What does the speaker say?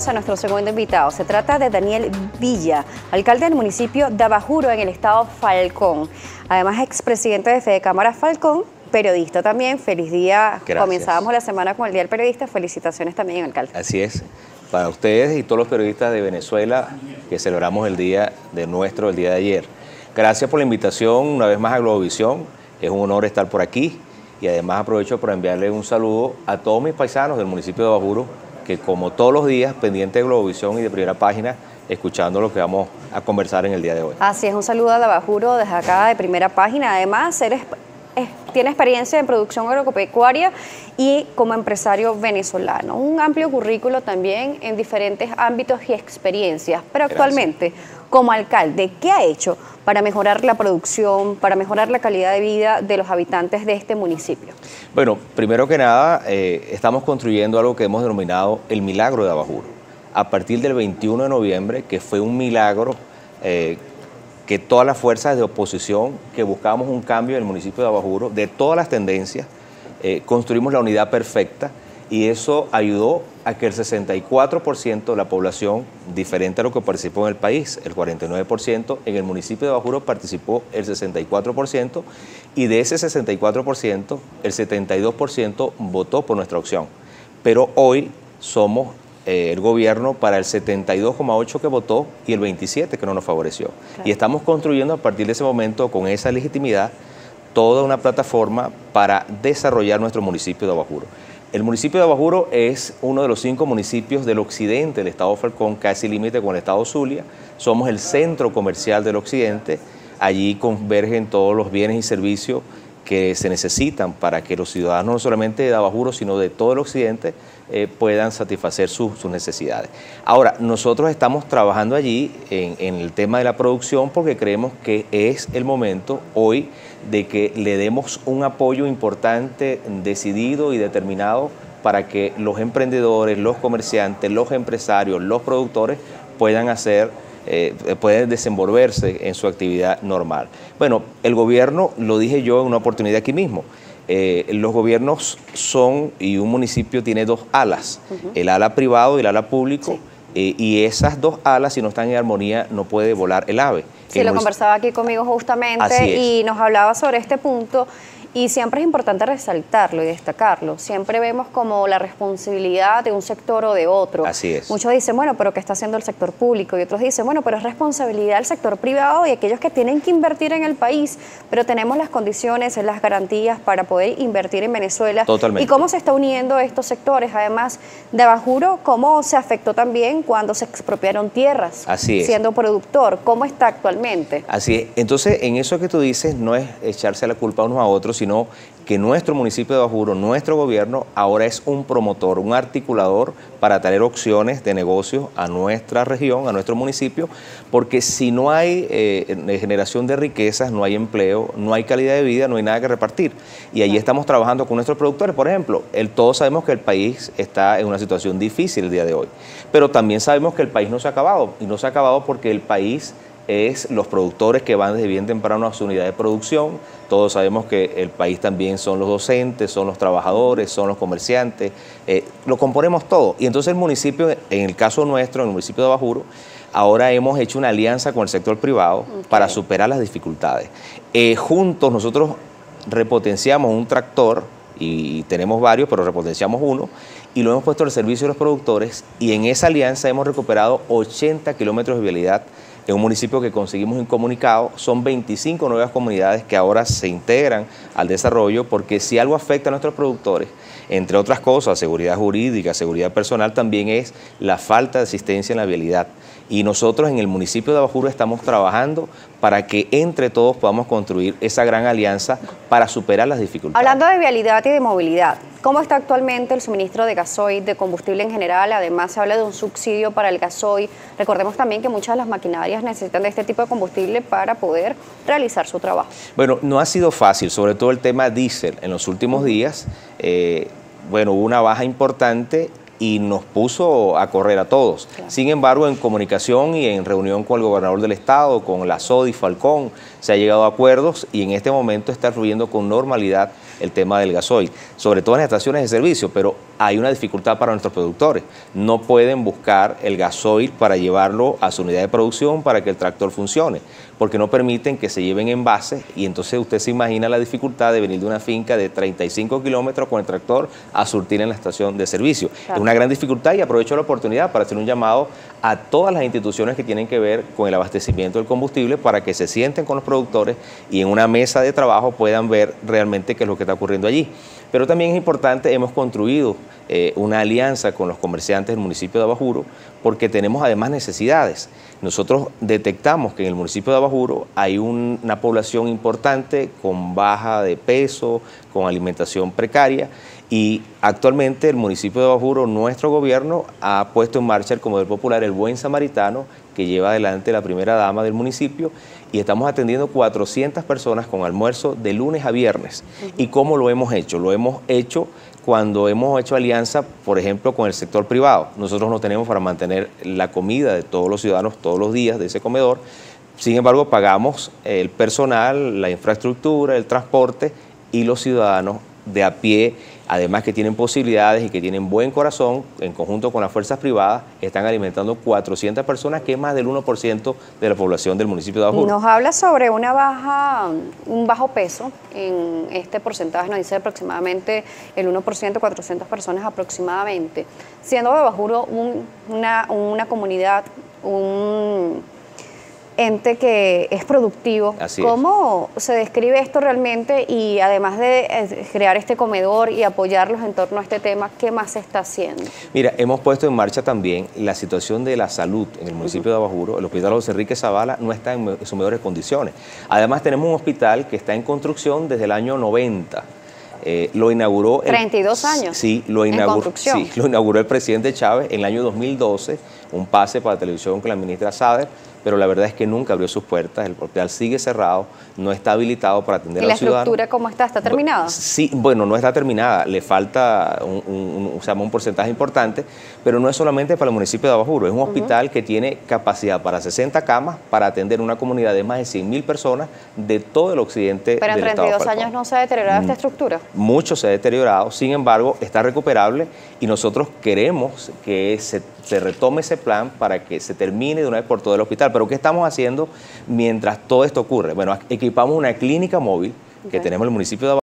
A nuestro segundo invitado. Se trata de Daniel Villa, alcalde del municipio de Abajuro en el estado Falcón. Además, expresidente de Fedecámara Falcón, periodista también. Feliz día. Gracias. Comenzábamos la semana con el Día del Periodista. Felicitaciones también, alcalde. Así es. Para ustedes y todos los periodistas de Venezuela que celebramos el día el día de ayer. Gracias por la invitación una vez más a Globovisión. Es un honor estar por aquí y además aprovecho para enviarle un saludo a todos mis paisanos del municipio de Abajuro, que como todos los días, pendiente de Globovisión y de Primera Página, escuchando lo que vamos a conversar en el día de hoy. Así es, un saludo a Abajuro desde acá de Primera Página. Además, tiene experiencia en producción agropecuaria y como empresario venezolano. Un amplio currículo también en diferentes ámbitos y experiencias. Pero actualmente, como alcalde, ¿qué ha hecho para mejorar la producción, para mejorar la calidad de vida de los habitantes de este municipio? Bueno, primero que nada, estamos construyendo algo que hemos denominado el milagro de Abajuro. A partir del 21 de noviembre, que fue un milagro que todas las fuerzas de oposición que buscábamos un cambio en el municipio de Abajuro, de todas las tendencias, construimos la unidad perfecta y eso ayudó a que el 64% de la población, diferente a lo que participó en el país, el 49%, en el municipio de Abajuro participó el 64% y de ese 64%, el 72% votó por nuestra opción. Pero hoy somos el gobierno para el 72,8% que votó y el 27% que no nos favoreció. Claro. Y estamos construyendo a partir de ese momento, con esa legitimidad, toda una plataforma para desarrollar nuestro municipio de Abajuro. El municipio de Abajuro es uno de los 5 municipios del occidente del estado Falcón, casi límite con el estado Zulia. Somos el centro comercial del occidente. Allí convergen todos los bienes y servicios que se necesitan para que los ciudadanos, no solamente de Abajuro, sino de todo el occidente, puedan satisfacer sus necesidades. Ahora, nosotros estamos trabajando allí en el tema de la producción porque creemos que es el momento hoy de que le demos un apoyo importante, decidido y determinado para que los emprendedores, los comerciantes, los empresarios, los productores puedan pueden desenvolverse en su actividad normal. Bueno, el gobierno, lo dije yo en una oportunidad aquí mismo, los gobiernos son, y un municipio tiene 2 alas, el ala privado y el ala público, y esas 2 alas, si no están en armonía, no puede volar el ave. Sí, lo conversaba aquí conmigo justamente y nos hablaba sobre este punto. Y siempre es importante resaltarlo y destacarlo. Siempre vemos como la responsabilidad de un sector o de otro. Así es. Muchos dicen, bueno, pero ¿qué está haciendo el sector público? Y otros dicen, bueno, pero es responsabilidad del sector privado y aquellos que tienen que invertir en el país. Pero tenemos las condiciones, las garantías para poder invertir en Venezuela. Totalmente. ¿Y cómo se está uniendo estos sectores? Además de Abajuro, ¿cómo se afectó también cuando se expropiaron tierras? Así es. Siendo productor, ¿cómo está actualmente? Así es. Entonces, en eso que tú dices, no es echarse la culpa unos a otros, sino que nuestro municipio de Abajuro, nuestro gobierno, ahora es un promotor, un articulador para traer opciones de negocios a nuestra región, a nuestro municipio, porque si no hay generación de riquezas, no hay empleo, no hay calidad de vida, no hay nada que repartir. Y allí estamos trabajando con nuestros productores. Por ejemplo, todos sabemos que el país está en una situación difícil el día de hoy, pero también sabemos que el país no se ha acabado, y no se ha acabado porque el país es los productores que van desde bien temprano a su unidad de producción. Todos sabemos que el país también son los docentes, son los trabajadores, son los comerciantes, lo componemos todo. Y entonces el municipio, en el caso nuestro, en el municipio de Abajuro, ahora hemos hecho una alianza con el sector privado para superar las dificultades. Juntos nosotros repotenciamos un tractor, y tenemos varios, pero repotenciamos uno, y lo hemos puesto al servicio de los productores, y en esa alianza hemos recuperado 80 kilómetros de vialidad en un municipio que conseguimos incomunicado. Son 25 nuevas comunidades que ahora se integran al desarrollo, porque si algo afecta a nuestros productores, entre otras cosas, seguridad jurídica, seguridad personal, también es la falta de asistencia en la vialidad. Y nosotros en el municipio de Abajuro estamos trabajando para que entre todos podamos construir esa gran alianza para superar las dificultades. Hablando de vialidad y de movilidad, ¿cómo está actualmente el suministro de gasoil, de combustible en general? Además se habla de un subsidio para el gasoil. Recordemos también que muchas de las maquinarias necesitan de este tipo de combustible para poder realizar su trabajo. Bueno, no ha sido fácil, sobre todo el tema diésel. En los últimos días, hubo una baja importante y nos puso a correr a todos. Claro. Sin embargo, en comunicación y en reunión con el gobernador del estado, con la SODI, Falcón, se ha llegado a acuerdos y en este momento está fluyendo con normalidad el tema del gasoil, sobre todo en las estaciones de servicio, pero hay una dificultad para nuestros productores. No pueden buscar el gasoil para llevarlo a su unidad de producción para que el tractor funcione, porque no permiten que se lleven envases, y entonces usted se imagina la dificultad de venir de una finca de 35 kilómetros con el tractor a surtir en la estación de servicio. Claro. Es una gran dificultad, y aprovecho la oportunidad para hacer un llamado a todas las instituciones que tienen que ver con el abastecimiento del combustible para que se sienten con los productores y en una mesa de trabajo puedan ver realmente qué es lo que está ocurriendo allí. Pero también es importante, hemos construido una alianza con los comerciantes del municipio de Abajuro, porque tenemos además necesidades. Nosotros detectamos que en el municipio de Abajuro hay una población importante con baja de peso, con alimentación precaria, y actualmente el municipio de Abajuro, nuestro gobierno, ha puesto en marcha el comedor popular El Buen Samaritano, que lleva adelante la primera dama del municipio, y estamos atendiendo 400 personas con almuerzo de lunes a viernes. ¿Y cómo lo hemos hecho? Lo hemos hecho cuando hemos hecho alianza, por ejemplo, con el sector privado. Nosotros no tenemos para mantener la comida de todos los ciudadanos todos los días de ese comedor. Sin embargo, pagamos el personal, la infraestructura, el transporte, y los ciudadanos de a pie, además que tienen posibilidades y que tienen buen corazón, en conjunto con las fuerzas privadas, están alimentando 400 personas, que es más del 1% de la población del municipio de Abajuro. Nos habla sobre un bajo peso en este porcentaje, nos dice aproximadamente el 1%, 400 personas aproximadamente. Siendo Abajuro una comunidad, un ente que es productivo, ¿cómo se describe esto realmente? Y además de crear este comedor y apoyarlos en torno a este tema, ¿qué más se está haciendo? Mira, hemos puesto en marcha también la situación de la salud en el municipio de Abajuro. El Hospital José Enrique Zavala no está en sus mejores condiciones. Además, tenemos un hospital que está en construcción desde el año 90. Lo inauguró... 32 años. Sí, lo inauguró el presidente Chávez en el año 2012, un pase para la televisión con la ministra Sader, pero la verdad es que nunca abrió sus puertas. El hospital sigue cerrado, no está habilitado para atender a los ciudadanos. ¿Y la estructura cómo está? ¿Está terminada? Sí, bueno, no está terminada, le falta un porcentaje importante, pero no es solamente para el municipio de Abajuro, es un hospital que tiene capacidad para 60 camas para atender una comunidad de más de 100.000 personas de todo el occidente pero del estado. ¿Pero en 32 años no se ha deteriorado esta estructura? Mucho se ha deteriorado, sin embargo, está recuperable, y nosotros queremos que se retome ese plan para que se termine de una vez por todo el hospital. Pero ¿qué estamos haciendo mientras todo esto ocurre? Bueno, equipamos una clínica móvil que tenemos en el municipio de Abajuro,